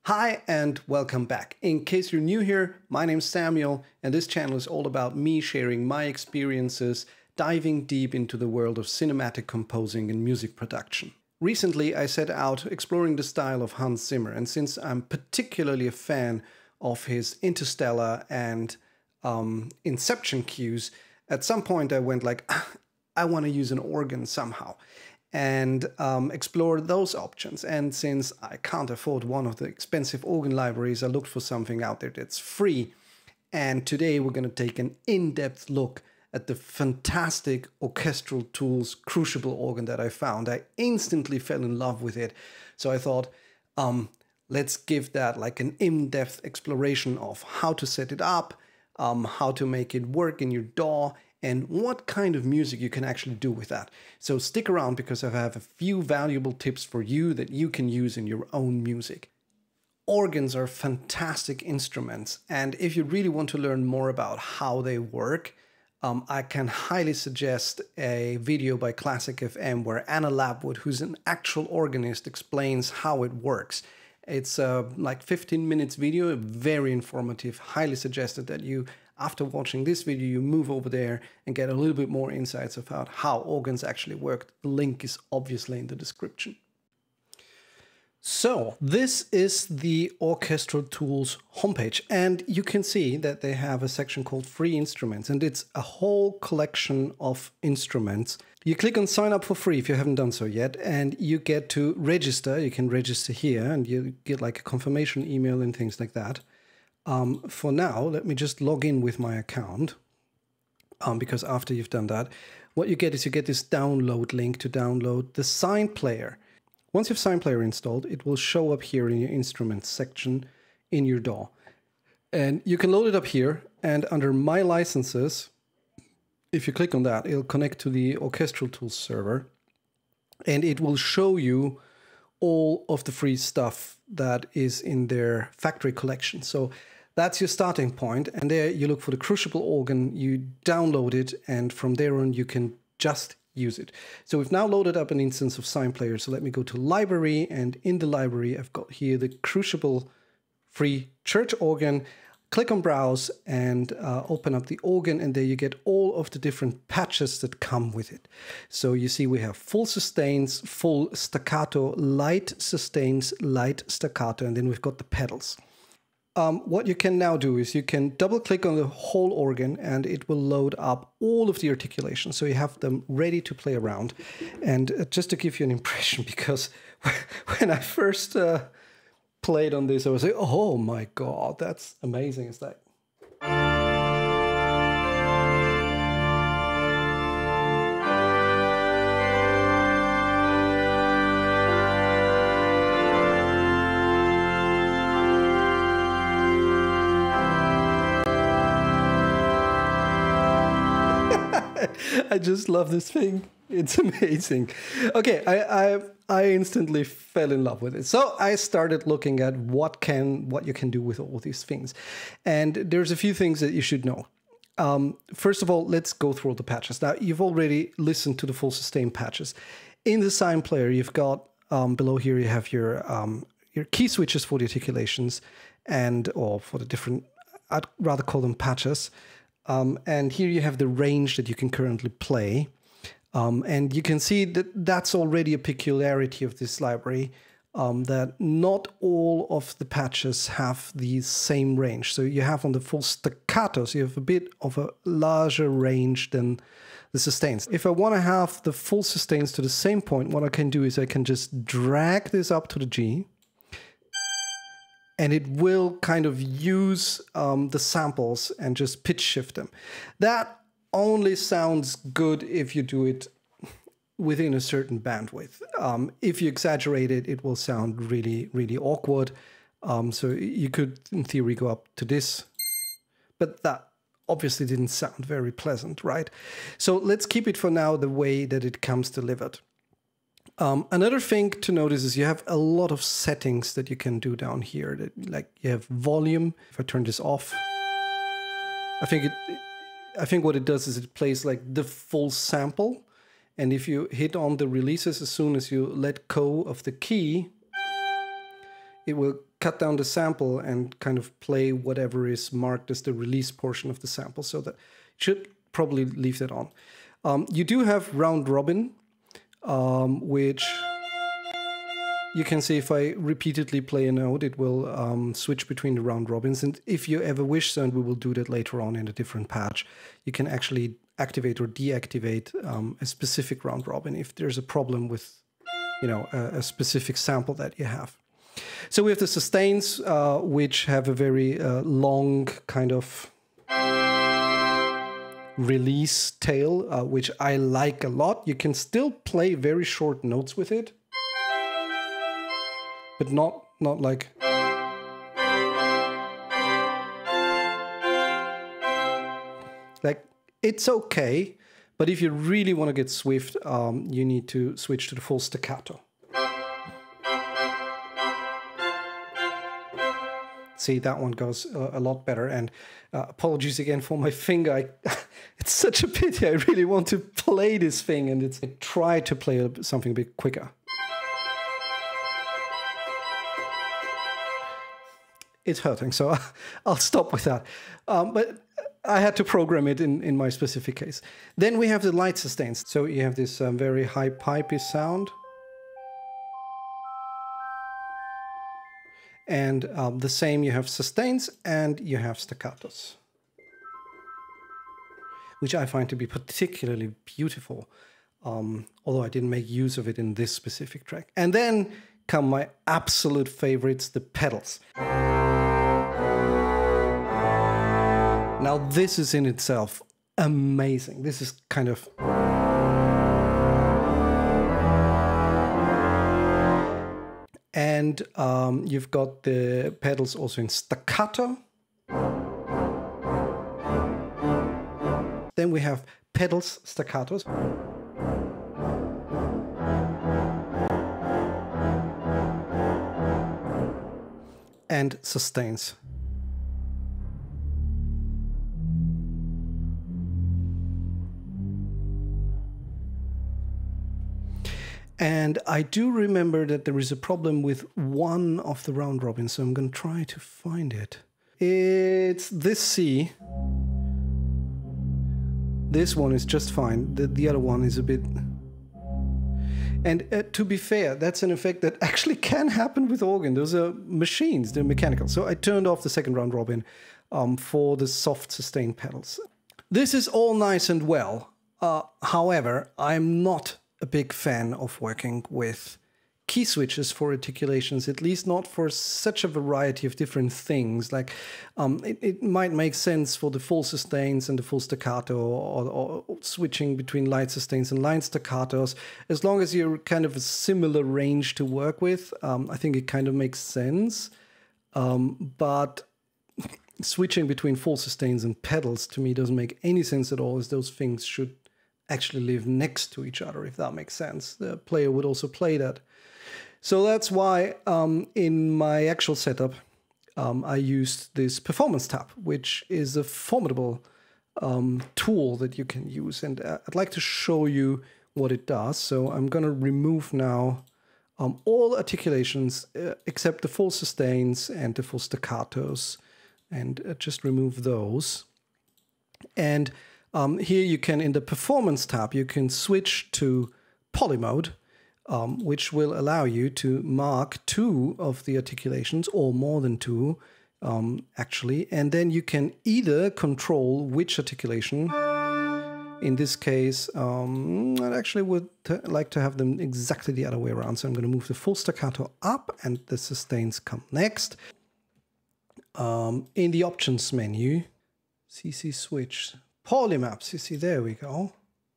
Hi and welcome back. In case you're new here, my name's Samuel and this channel is all about me sharing my experiences, diving deep into the world of cinematic composing and music production. Recently I set out exploring the style of Hans Zimmer, and since I'm particularly a fan of his Interstellar and Inception cues, at some point I went like, I want to use an organ somehow. And explore those options. And since I can't afford one of the expensive organ libraries, I looked for something out there that's free. And today we're going to take an in-depth look at the fantastic Orchestral Tools Crucible organ that I found. I instantly fell in love with it. So I thought, let's give that like an in-depth exploration of how to set it up, how to make it work in your DAW, and what kind of music you can actually do with that. So stick around because I have a few valuable tips for you that you can use in your own music. Organs are fantastic instruments, and if you really want to learn more about how they work, I can highly suggest a video by Classic FM where Anna Labwood, who's an actual organist, explains how it works. It's like 15 minutes video, very informative, highly suggested that you, after watching this video, you move over there and get a little bit more insights about how organs actually work. The link is obviously in the description. So this is the Orchestral Tools homepage, and you can see that they have a section called Free Instruments, and it's a whole collection of instruments. You click on sign up for free if you haven't done so yet, and you get to register. You can register here and you get like a confirmation email and things like that. For now, let me just log in with my account, because after you've done that, what you get is you get this download link to download the SINE player. Once you have SINE player installed, it will show up here in your instruments section in your DAW. And you can load it up here, and under My Licenses, if you click on that, it'll connect to the Orchestral Tools server, and it will show you all of the free stuff that is in their factory collection. So that's your starting point, and there you look for the Crucible organ, you download it, and from there on you can just use it. So we've now loaded up an instance of SINE player. So let me go to library, and in the library I've got here the Crucible free church organ. Click on browse and open up the organ, and there you get all of the different patches that come with it. So you see we have full sustains, full staccato, light sustains, light staccato, and then we've got the pedals. What you can now do is you can double click on the whole organ and it will load up all of the articulations. So you have them ready to play around. And just to give you an impression, because when I first played on this, I was like, oh my God, that's amazing. It's like... I just love this thing. It's amazing. Okay, I instantly fell in love with it. So I started looking at what you can do with all these things. And there's a few things that you should know. First of all, let's go through all the patches. Now, you've already listened to the full sustain patches. In the SINE player, you've got below here, you have your key switches for the articulations or for the different, I'd rather call them patches. And here you have the range that you can currently play. And you can see that that's already a peculiarity of this library, that not all of the patches have the same range. So you have on the full staccatos, you have a bit of a larger range than the sustains. If I want to have the full sustains to the same point, what I can do is I can just drag this up to the G, and it will kind of use the samples and just pitch shift them. That only sounds good if you do it within a certain bandwidth. If you exaggerate it, it will sound really, really awkward. So you could, in theory, go up to this, but that obviously didn't sound very pleasant, right? So let's keep it for now the way that it comes delivered. Another thing to notice is you have a lot of settings that you can do down here. Like you have volume. If I turn this off, I think what it does is it plays like the full sample. And if you hit on the releases, as soon as you let go of the key, it will cut down the sample and kind of play whatever is marked as the release portion of the sample. So that should probably leave that on. You do have round robin, which you can see if I repeatedly play a note, it will switch between the round robins. And if you ever wish so, and we will do that later on in a different patch, you can actually activate or deactivate a specific round robin if there's a problem with, you know, a specific sample that you have. So we have the sustains, which have a very long kind of release tail, which I like a lot. You can still play very short notes with it, but not like... Like, it's okay, but if you really want to get swift, you need to switch to the full staccato. See, that one goes a lot better. And apologies again for my finger. It's such a pity. I really want to play this thing, and I try to play something a bit quicker. It's hurting, so I'll stop with that. But I had to program it in my specific case. Then we have the light sustains. So you have this very high pipey sound. And the same, you have sustains and you have staccatos, which I find to be particularly beautiful, although I didn't make use of it in this specific track. And then come my absolute favorites, the pedals. Now this is in itself amazing. This is kind of... And you've got the pedals also in staccato. Then we have pedals, staccatos. And sustains. And I do remember that there is a problem with one of the round robins, so I'm going to try to find it. It's this C. This one is just fine. The other one is a bit... And to be fair, that's an effect that actually can happen with organ. Those are machines, they're mechanical. So I turned off the second round robin for the soft sustain pedals. This is all nice and well. However, I'm not a big fan of working with key switches for articulations, at least not for such a variety of different things. Like it might make sense for the full sustains and the full staccato, or switching between light sustains and line staccatos. As long as you're kind of a similar range to work with, I think it kind of makes sense. But switching between full sustains and pedals to me doesn't make any sense at all, as those things should actually live next to each other, if that makes sense. The player would also play that. So that's why in my actual setup, I used this performance tab, which is a formidable tool that you can use. And I'd like to show you what it does. So I'm going to remove now all articulations except the full sustains and the full staccatos, and just remove those. And here you can, in the performance tab, you can switch to poly mode, which will allow you to mark 2 of the articulations, or more than 2, actually. And then you can either control which articulation. In this case, I actually would like to have them exactly the other way around. So I'm going to move the full staccato up and the sustains come next. In the options menu, CC switch. Polymaps, you see, there we go.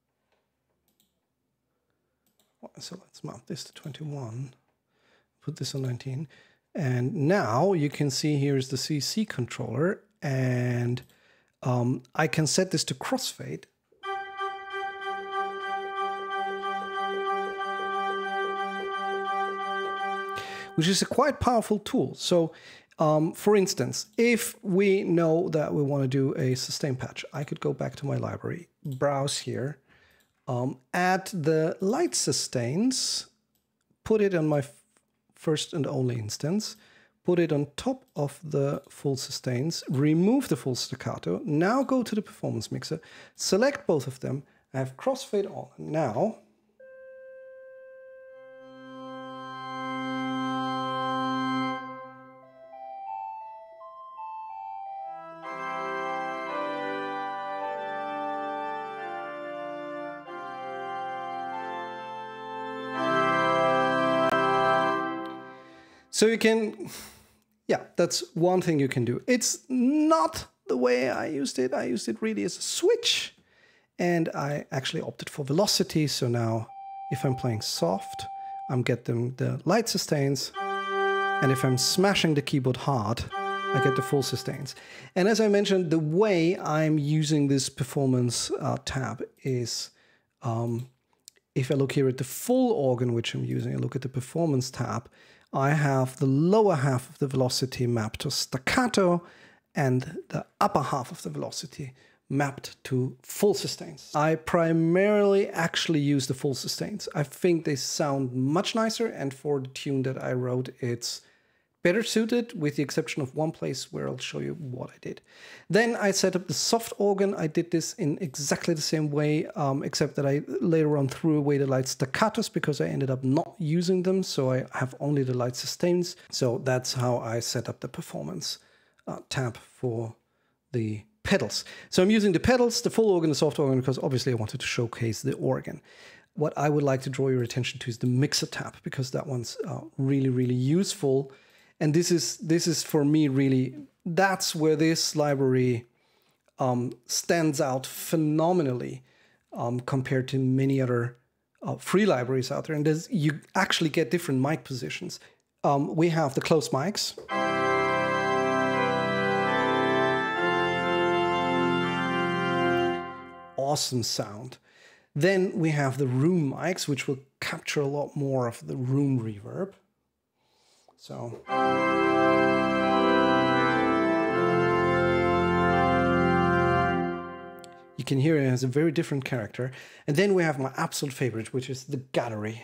So let's map this to 21, put this on 19. And now you can see here's the CC controller, and I can set this to crossfade. Which is a quite powerful tool. So for instance, if we know that we want to do a sustain patch, I could go back to my library, browse here, add the light sustains, put it on my first and only instance, put it on top of the full sustains, remove the full staccato, now go to the performance mixer, select both of them, I have crossfade on. Now, so you can, yeah, that's one thing you can do. It's not the way I used it. I used it really as a switch, and I actually opted for velocity. So now if I'm playing soft, I'm getting the light sustains. And if I'm smashing the keyboard hard, I get the full sustains. And as I mentioned, the way I'm using this performance tab is, if I look here at the full organ, which I'm using, I look at the performance tab, I have the lower half of the velocity mapped to staccato and the upper half of the velocity mapped to full sustains. I primarily actually use the full sustains. I think they sound much nicer, and for the tune that I wrote, it's better suited, with the exception of one place where I'll show you what I did. Then I set up the soft organ. I did this in exactly the same way, except that I later on threw away the light staccatos because I ended up not using them, so I have only the light sustains. So that's how I set up the performance tab for the pedals. So I'm using the pedals, the full organ, the soft organ, because obviously I wanted to showcase the organ. What I would like to draw your attention to is the mixer tab, because that one's really, really useful. And this is for me really, that's where this library stands out phenomenally compared to many other free libraries out there. And you actually get different mic positions. We have the closed mics. Awesome sound. Then we have the room mics, which will capture a lot more of the room reverb. So you can hear it has a very different character. And then we have my absolute favorite, which is the gallery.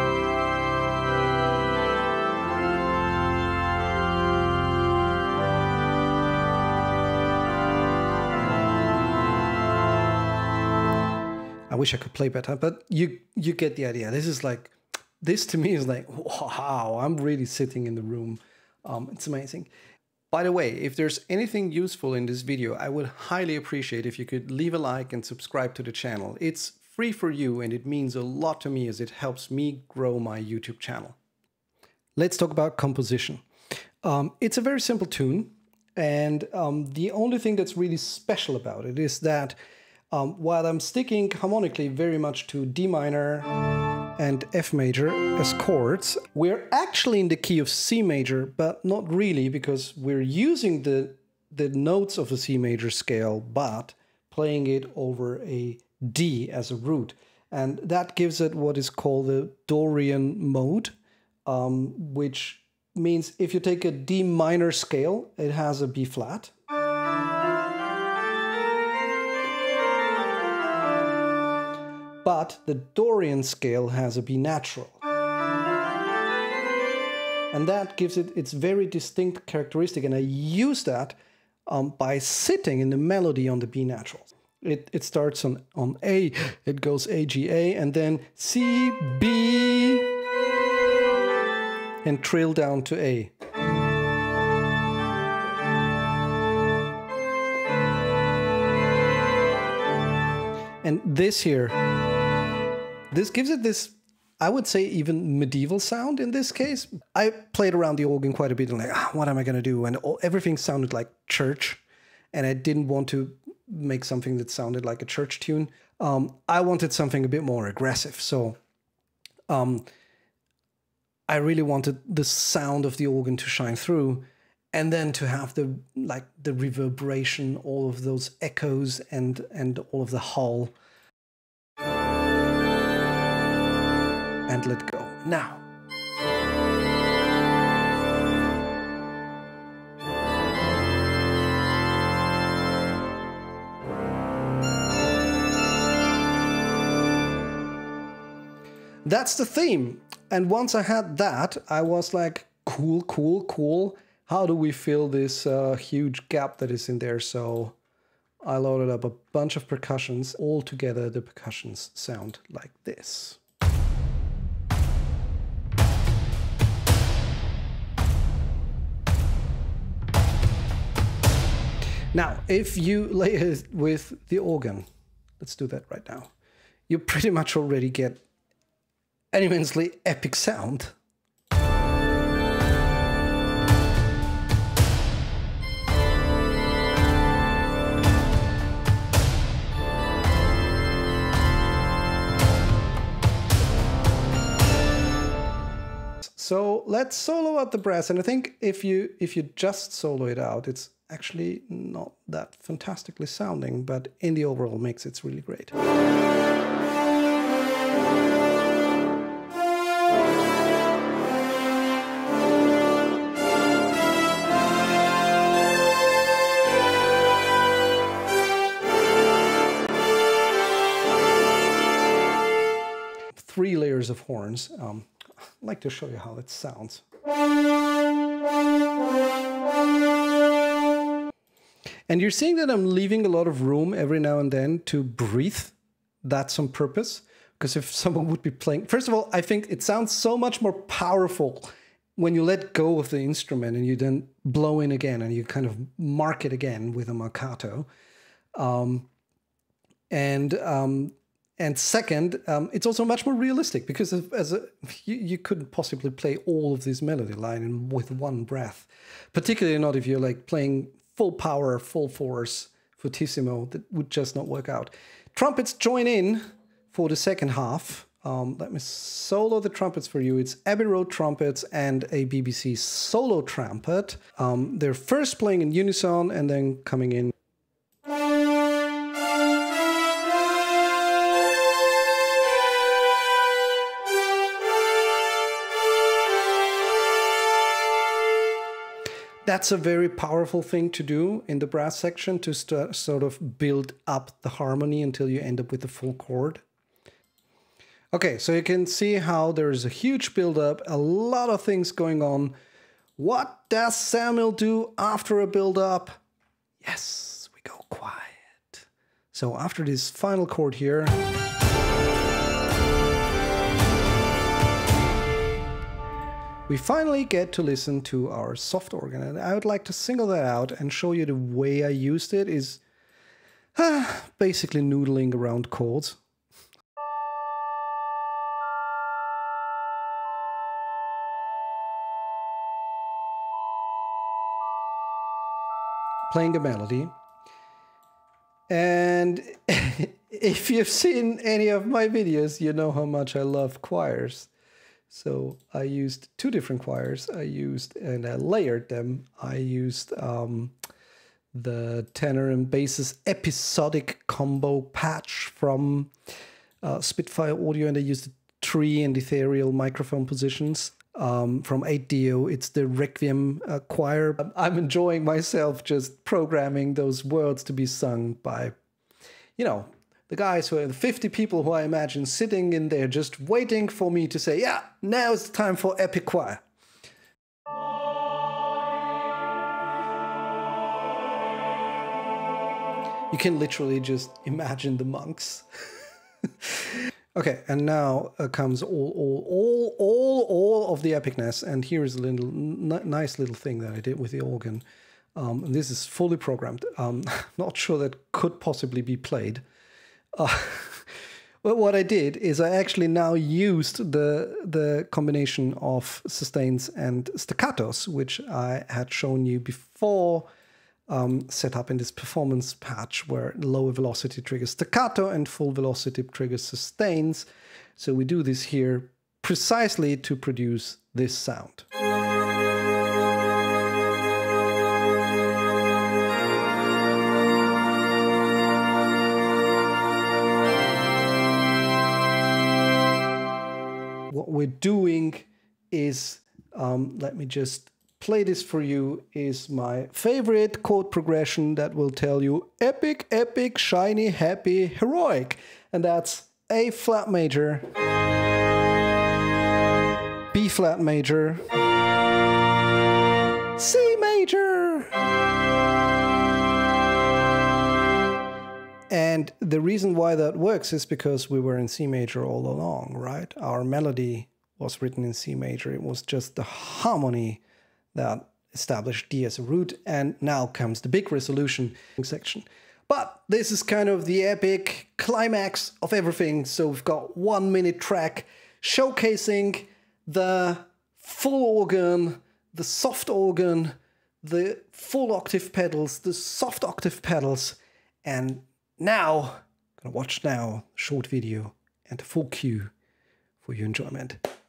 I wish I could play better, but you get the idea. This is like, this to me is like, wow, I'm really sitting in the room. It's amazing. By the way, if there's anything useful in this video, I would highly appreciate if you could leave a like and subscribe to the channel. It's free for you, and it means a lot to me as it helps me grow my YouTube channel. Let's talk about composition. It's a very simple tune, and the only thing that's really special about it is that while I'm sticking harmonically very much to D minor and F major as chords, we're actually in the key of C major, but not really, because we're using the notes of the C major scale, but playing it over a D as a root. And that gives it what is called the Dorian-mode, which means if you take a D minor scale, it has a B flat. But the Dorian scale has a B natural. And that gives it its very distinct characteristic. And I use that by sitting in the melody on the B natural. It starts on A, it goes A, G, A, and then C, B, and trill down to A. And this here, this gives it this, I would say, even medieval sound in this case. I played around the organ quite a bit and like, what am I going to do? And everything sounded like church, and I didn't want to make something that sounded like a church tune. I wanted something a bit more aggressive. So I really wanted the sound of the organ to shine through, and then to have the reverberation, all of those echoes and all of the hull. And let go. Now. That's the theme. And once I had that, I was like, Cool, cool, cool. How do we fill this huge gap that is in there? So I loaded up a bunch of percussions. All together, the percussions sound like this. Now, if you lay it with the organ, let's do that right now, you pretty much already get an immensely epic sound. So let's solo out the brass, and I think if you just solo it out, it's actually not that fantastically sounding, but in the overall mix, it's really great. 3 layers of horns. I'd like to show you how it sounds. And you're seeing that I'm leaving a lot of room every now and then to breathe. That's on purpose, because if someone would be playing... First of all, I think it sounds so much more powerful when you let go of the instrument and you then blow in again and you kind of mark it again with a marcato. And second, it's also much more realistic, because you couldn't possibly play all of this melody line with one breath, particularly not if you're like playing full power, full force, fortissimo. That would just not work out. Trumpets join in for the second half. Let me solo the trumpets for you. It's Abbey Road trumpets and a BBC solo trumpet. They're first playing in unison and then coming in. That's a very powerful thing to do in the brass section, to sort of build up the harmony until you end up with the full chord. Okay, so you can see how there's a huge build-up, a lot of things going on. What does Samuel do after a build-up? Yes, we go quiet. So after this final chord here, we finally get to listen to our soft organ, and I would like to single that out and show you the way I used it is basically noodling around chords. Playing a melody. And if you've seen any of my videos, you know how much I love choirs. So I used 2 different choirs. I layered them. I used the tenor and bass's episodic combo patch from Spitfire Audio, and I used the tree and ethereal microphone positions. From 8Dio, it's the Requiem choir. I'm enjoying myself just programming those words to be sung by, you know, the guys who are the 50 people who I imagine sitting in there just waiting for me to say, yeah, now it's time for epic choir. You can literally just imagine the monks. Okay, and now comes all of the epicness, and here's a little nice little thing that I did with the organ. And this is fully programmed. Not sure that could possibly be played. But what I did is I actually now used the combination of sustains and staccatos, which I had shown you before, set up in this performance patch where lower velocity triggers staccato and full velocity triggers sustains. So we do this here precisely to produce this sound. What we're doing is, let me just play this for you, is my favorite chord progression that will tell you epic, epic, shiny, happy, heroic. And that's A flat major, B flat major, C major. And the reason why that works is because we were in C major all along, right? Our melody was written in C major. It was just the harmony that established D as a root, and now comes the big resolution section. But this is kind of the epic climax of everything. So we've got 1 minute track showcasing the full organ, the soft organ, the full octave pedals, the soft octave pedals, and now, gonna watch now, short video and a full cue for your enjoyment.